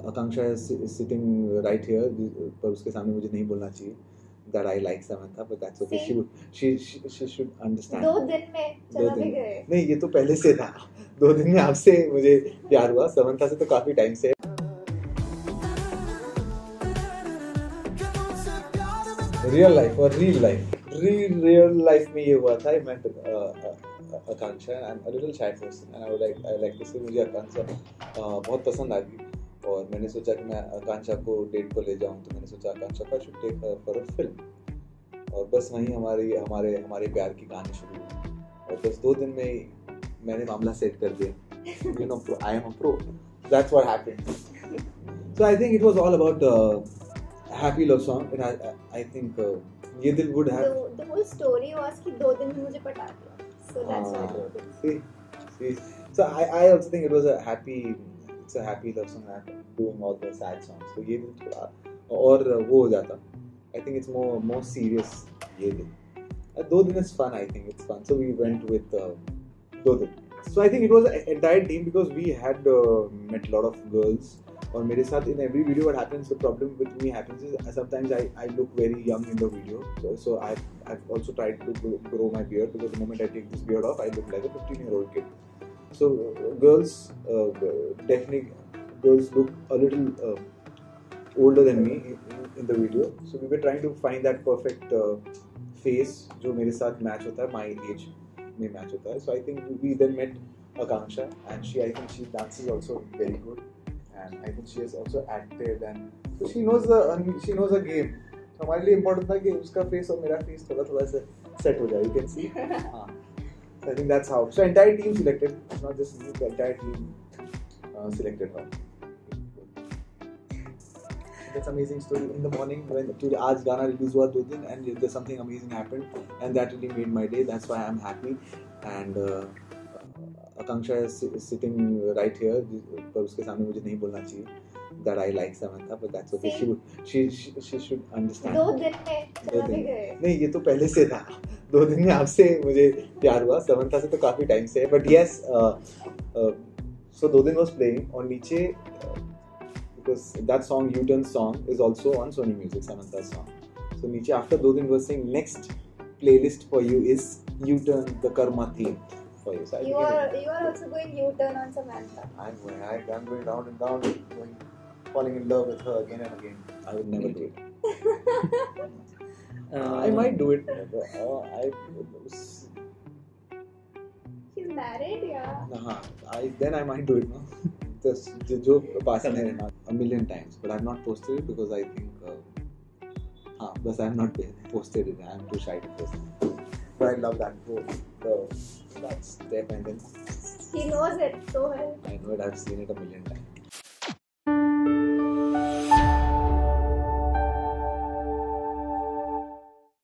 Akanksha is sitting right here, पर उसके सामने मुझे नहीं बोलना चाहिए that I like Samantha, but that's okay. She should understand. 2 दिन में चला भी गए. नहीं, ये तो पहले से था. 2 दिन में आपसे मुझे प्यार हुआ. समंथा से तो काफी टाइम से. Real life or real life. Real life में ये हुआ था. I met Akanksha. I'm a little shy person, and I like to say मुझे Akanksha बहुत पसंद आ गई. और मैंने सोचा कि मैं आकांक्षा को डेट पर ले जाऊं, तो मैंने सोचा आकांक्षा का should take her for a film. और बस वहीं हमारे प्यार की कहानी शुरू हुई. और बस 2 दिन में ही मैंने मामला सेट कर दिया. You know, I am a pro. That's what happened. So I think it was all about happy love song. I think ये दिल would have. The whole story was कि 2 दिन में मुझे पटा दिया. So that's why I wrote it. See. So I also think it was a happy. It's a happy love song. Doing all the sad songs. So ये दिल थोड़ा और वो हो जाता. I think it's more serious. ये दिल. 2 दिन is fun. I think it's fun. So we went with 2 दिन. So I think it was an entire team because we had met a lot of girls. और मेरे साथ in every video what happens, the problem with me happens is sometimes I look very young in the video. So I've also tried to grow my beard because the moment I take this beard off, I look like a 15-year-old kid. So girls definitely look a little older than me in the video. So we were trying to find that perfect face जो मेरे साथ match होता है, my age में match होता है. So I think we then met Akanksha, and I think she dances also very good, and I think she has also acted, and so she knows the game. हमारे लिए important था कि उसका face और मेरा face थोड़ा से set हो जाए. You can see. हाँ. So I think that's how. So entire team selected, not just me. The entire team selected her. That's amazing story. In the morning when आज गाना release हुआ 2 दिन, and there's something amazing happened, and that really made my day. That's why I'm happy. And Akanksha is sitting right here, पर उसके सामने मुझे नहीं बोलना चाहिए that I like Samantha, but that's okay. She should understand. 2 दिन में चला भी गए. नहीं, ये तो पहले से था. 2 दिन में आपसे मुझे प्यार हुआ. समंथा से तो काफी टाइम से. But yes, so 2 दिन was playing और नीचे because that song U-Turn song is also on Sony Music, Samantha's song. So नीचे after 2 दिन was saying next playlist for you is U-Turn, the Karma theme for you. So you are also going U-Turn on Samantha. I'm going round and round, falling in love with her again and again. I would never do it. I might do it. She's married, yeah. Then I might do it, no? जो पास है मेरे नाम a million times, but I've not posted it because I think बस I've not posted it. I'm too shy to post it. But I love that step, and then he knows it so well. I know it. I've seen it a million times.